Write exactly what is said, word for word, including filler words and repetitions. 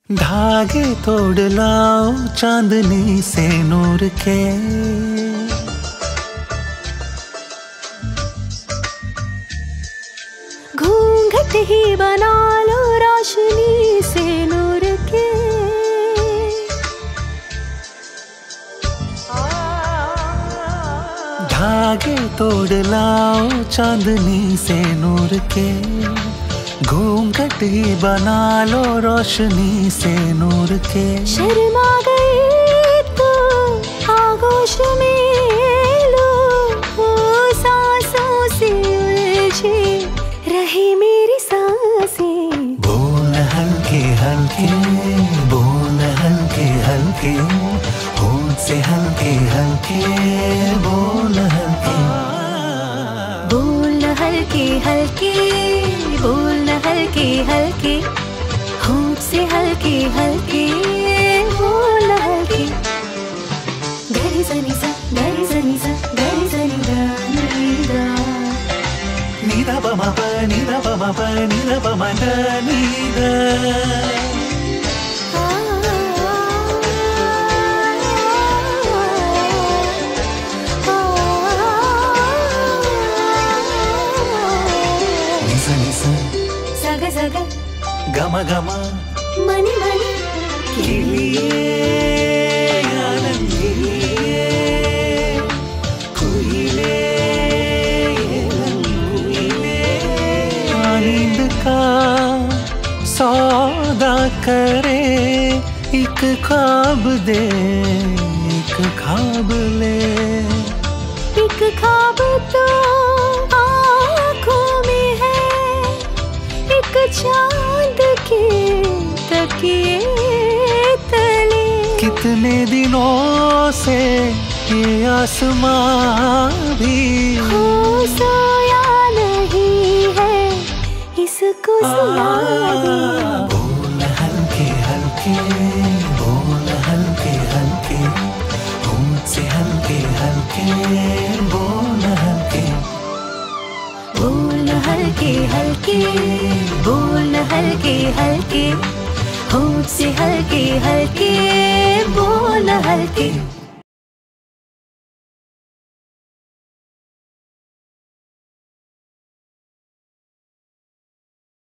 धागे तोड़ लाओ चांदनी से नूर के, घूंघट ही बना लो रोशनी से नूर के। धागे तोड़ लाओ चांदनी से नूर के, घूंघट ही बना लो रोशनी से नूर के। शर्मा गई तो आगोश में लो, वो सांसों से उलझी रही मेरी सांसें। बोल हल्के हल्के, बोल हल्के हल्के, होंठ से हल्के हल्के बोल हल्के। बोल हल्के हल्के, बोल हल्के हल्के, होंठ से हल्के हल्के बोल हल्के। गरी सनी सा, गरी सनी सा, गरी सनी दा नी दा। नी दा प म प, नी दा प म प, नी दा प म द नी दा। सग सग गम गम मनी मनी किलिए आनंदिए कुइले कुइले। नींद का सौदा करे, एक ख्वाब दे एक ख्वाब ले। एक ख्वाब तो आँखों में है, एक चांद के तकिए तले। कितने दिनों से ये आसमां भी हो सोया नहीं है, इसको सुला दे। बोल हल्के हल्के, बोल हल्के हल्के, होंठ से हल्के हल्के बोल हल्के। बोल हल्के हल्के, बोल हल्के हल्के, होंठ से हल्के हल्के बोल हल्के।